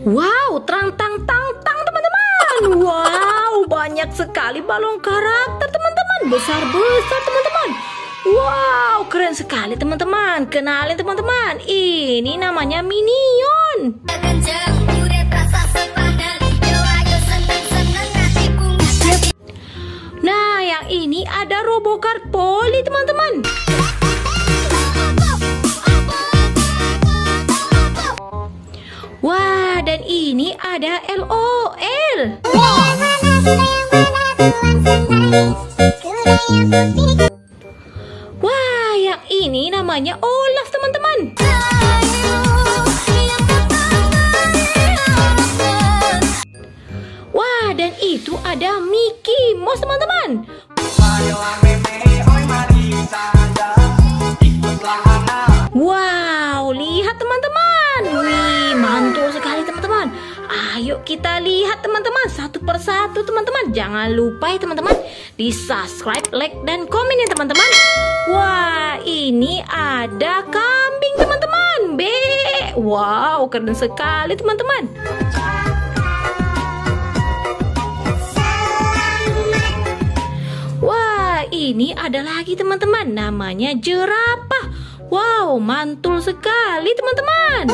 Wow, terang tang tang tang teman-teman. Wow, banyak sekali balon karakter teman-teman, besar-besar teman-teman. Wow, keren sekali teman-teman. Kenalin teman-teman, ini namanya Minion. Nah, yang ini ada Robocard Polly teman-teman. Wah, dan ini ada LOL. Wah, yang ini namanya Olaf teman-teman. Wah, dan itu ada Mickey Mouse teman-teman. Wow, lihat teman-teman. Wih, mantul sekali teman-teman. Ayo kita lihat teman-teman satu persatu teman-teman. Jangan lupa ya teman-teman di subscribe, like, dan komen ya teman-teman. Wah, ini ada kambing teman-teman. Wow, keren sekali teman-teman. Wah, ini ada lagi teman-teman. Namanya jerapah. Wow, mantul sekali teman-teman.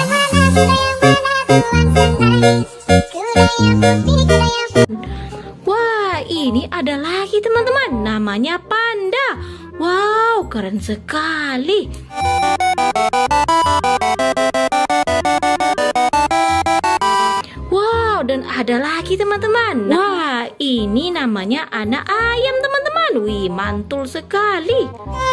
Wah, ini ada lagi teman-teman. Namanya panda. Wow, keren sekali. Wow, dan ada lagi teman-teman. Wah, ini namanya anak ayam teman-teman. Wih, mantul sekali.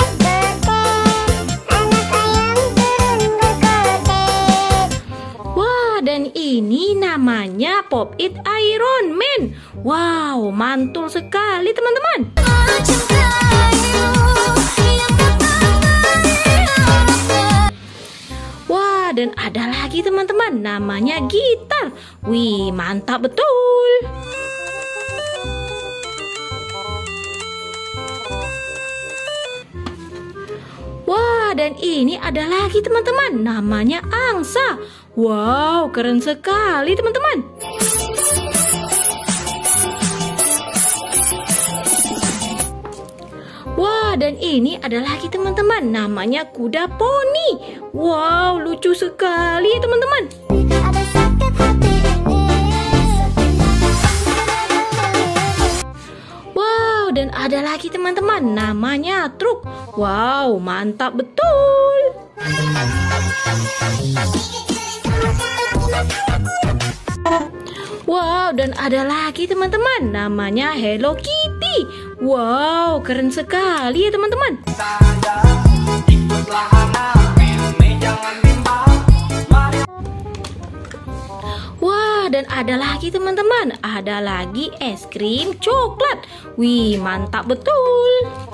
Dan ini namanya Pop-It Iron Man. Wow, mantul sekali teman-teman. Wah, dan ada lagi teman-teman. Namanya gitar. Wih, mantap betul. Wah, dan ini ada lagi teman-teman. Namanya angsa. Wow, keren sekali teman-teman. Wah, dan ini ada lagi teman-teman. Namanya kuda poni. Wow, lucu sekali ya teman-teman. Wow, dan ada lagi teman-teman. Namanya truk. Wow, mantap betul. Wow, dan ada lagi teman-teman. Namanya Hello Kitty. Wow, keren sekali ya teman-teman. Wah, dan ada lagi teman-teman. Ada lagi es krim coklat. Wih, mantap betul.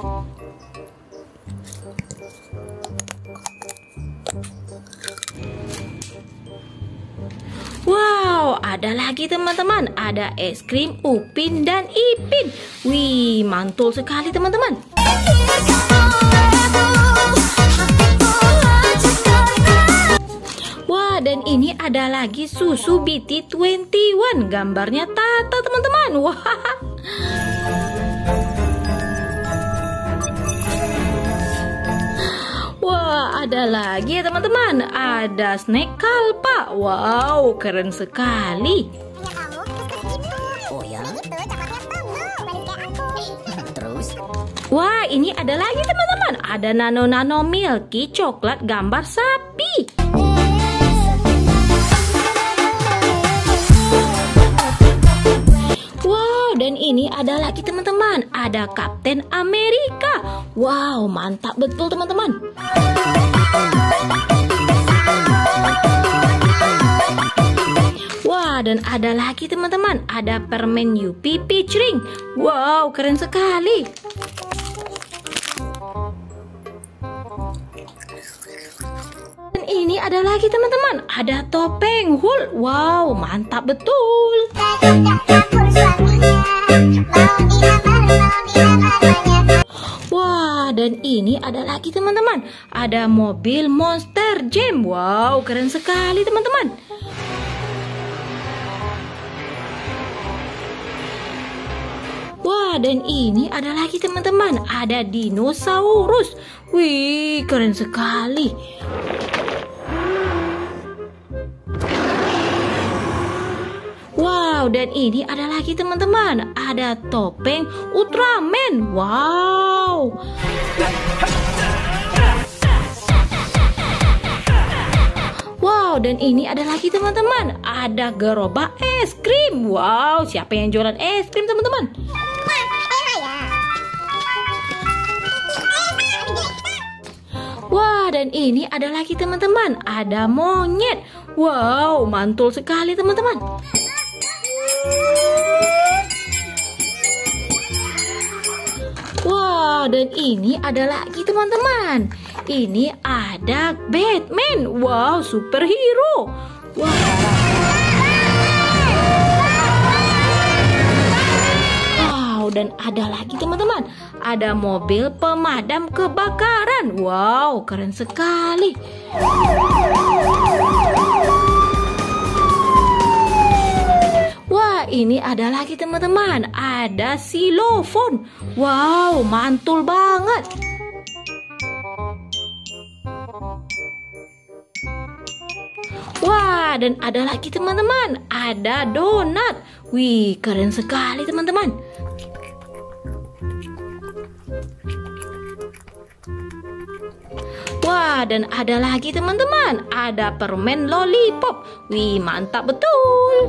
Wow, ada lagi teman-teman. Ada es krim Upin dan Ipin. Wih, mantul sekali teman-teman. Wah, dan ini ada lagi susu BT21. Gambarnya Tata teman-teman. Wah. Wah, ada lagi ya teman-teman. Ada snack kalpa. Wow, keren sekali. Oh ya? Terus? Wah, ini ada lagi teman-teman. Ada nano milky coklat gambar sapi. Wow, dan ini ada lagi teman-teman. Ada Kapten Amerika. Wow, mantap betul teman-teman. Wah, dan ada lagi teman-teman. Ada permen Yupi Peach Ring. Wow, keren sekali. Dan ini ada lagi teman-teman. Ada topeng Hulk. Wow, mantap betul. Wah, dan ini ada lagi teman-teman. Ada mobil Monster Jam. Wow, keren sekali teman-teman. Wah, dan ini ada lagi teman-teman, ada dinosaurus. Wih, keren sekali. Wow, dan ini ada lagi teman-teman, ada topeng Ultraman. Wow. Wow, dan ini ada lagi teman-teman, ada gerobak es krim. Wow, siapa yang jualan es krim teman-teman? Wah, dan ini ada lagi teman-teman, ada monyet. Wow, mantul sekali teman-teman. Wow, dan ini ada lagi teman-teman. Ini ada Batman. Wow, superhero. Wow, dan ada lagi teman-teman, ada mobil pemadam kebakaran. Wow, keren sekali. Wah, ini ada lagi teman-teman, ada xilofon. Wow, mantul banget. Wah, dan ada lagi teman-teman, ada donat. Wih, keren sekali teman-teman. Wah, dan ada lagi teman-teman, ada permen lollipop. Wih, mantap betul.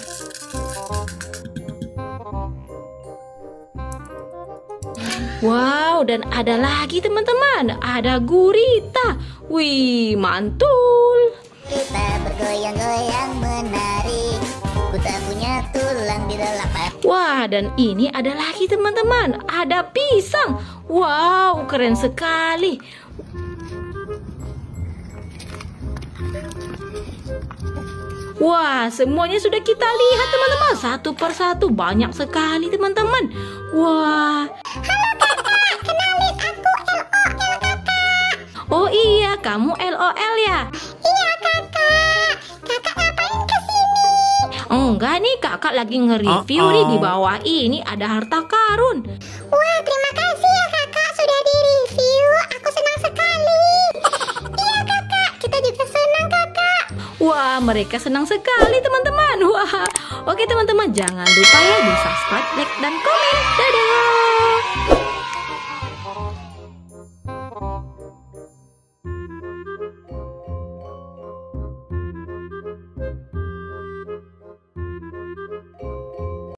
Wow, dan ada lagi teman-teman, ada gurita. Wih, mantul. Kita bergoyang-goyang menarik. Ku tak punya tulang di dalam hati. Wah, dan ini ada lagi teman-teman, ada pisang. Wow, keren sekali. Wah, semuanya sudah kita lihat teman-teman, satu persatu, banyak sekali teman-teman. Wah. Halo kakak, kenalin aku LOL kakak. Oh iya, kamu LOL ya? Iya kakak, kakak ngapain kesini? Enggak nih, kakak lagi nge-review nih, di bawah ini ada harta karun. Wah, terima kasih ya kakak sudah di-review. Aku senang sekali. Iya kakak, kita juga senang kakak. Wah, mereka senang sekali teman-teman. Wah, oke teman-teman, jangan lupa ya di subscribe, like, dan komen. Dadah.